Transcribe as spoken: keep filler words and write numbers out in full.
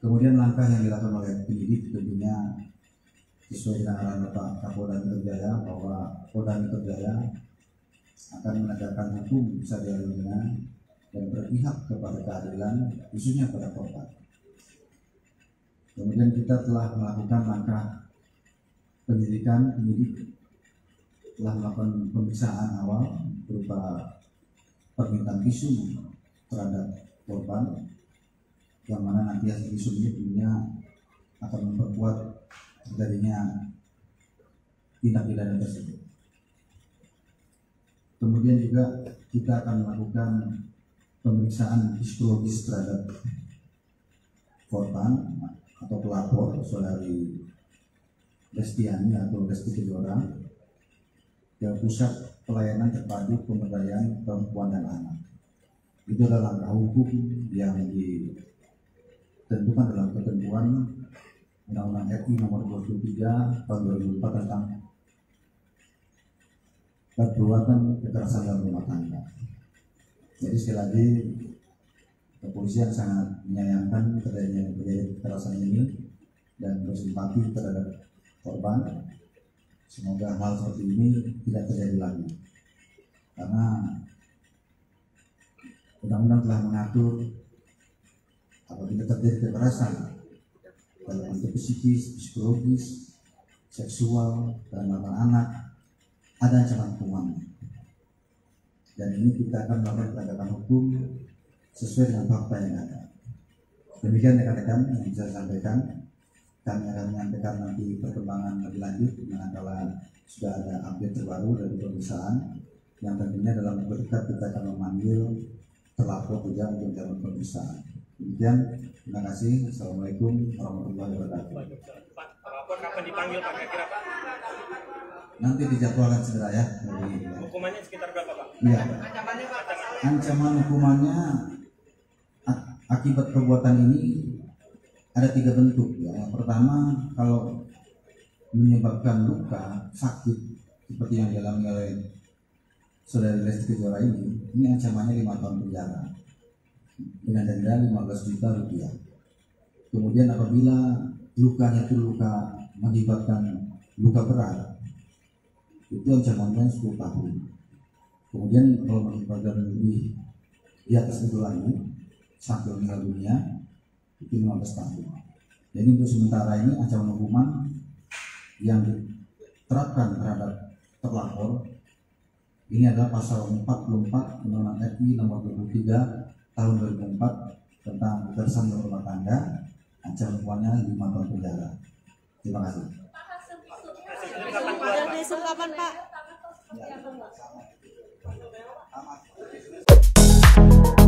Kemudian langkah yang dilakukan oleh penyidik tentunya sesuai dengan arahan Bapak Kapolda Metro Jaya bahwa Polda Metro Jaya akan menegakkan hukum seadil-adilnya dan berpihak kepada keadilan khususnya pada korban. Kemudian kita telah melakukan langkah penyidikan, penyidik telah melakukan pemeriksaan awal berupa permintaan visum terhadap korban, yang mana nanti hasil visum ini tentunya akan memperkuat terjadinya tindak pidana tersebut. Kemudian juga kita akan melakukan pemeriksaan psikologis terhadap korban atau pelapor saudari Lestiani atau Lesti Kejora ke Pusat Pelayanan Terpadu Pemberdayaan Perempuan dan Anak. Itu adalah langkah hukum yang ditentukan dalam ketentuan Undang-Undang R I nomor dua puluh tiga tahun dua ribu empat tentang perbuatan kekerasan dalam rumah tangga. Jadi sekali lagi kepolisian sangat menyayangkan terjadinya kekerasan ini dan bersimpati terhadap korban. Semoga hal seperti ini tidak terjadi lagi, karena undang-undang telah mengatur apabila terjadi kekerasan dalam bentuk psikis, psikologis, seksual, dan anak-anak ada ancaman hukumannya. Dan ini kita akan melakukan penegakan hukum sesuai dengan fakta yang ada. Demikian rekan-rekan yang bisa saya sampaikan. Kami akan menyampaikan nanti perkembangan lebih lanjut manakala sudah ada update terbaru dari pemeriksaan, yang tentunya dalam waktu dekat kita akan memanggil terlapor juga untuk dalam pemeriksaan. Demikian, terima kasih. Assalamualaikum warahmatullahi wabarakatuh. Pak, terlapor kapan dipanggil Pak? Kira-kira Pak? Nanti dijadwalkan segera ya. Hukumannya sekitar berapa Pak? Iya. Ancamannya Pak? Ancaman hukumannya akibat perbuatan ini ada tiga bentuk ya. Yang pertama, kalau menyebabkan luka sakit seperti yang dialami oleh saudari Lesti Kejora ini, ini ancamannya lima tahun penjara dengan denda lima belas juta rupiah. Kemudian apabila lukanya itu luka mengakibatkan luka berat, itu ancamannya sepuluh tahun. Kemudian kalau mengakibatkan lebih di atas itu lagi sampai meninggal dunia, itu lima belas tahun. Jadi untuk sementara ini ancaman hukuman yang diterapkan terhadap terlapor ini adalah pasal empat puluh empat Undang-Undang R I nomor dua puluh tiga tahun dua ribu empat tentang kekerasan dalam rumah tangga, ancaman hukumannya lima tahun penjara. Terima kasih. Ada visum kapan Pak? Ya, sama.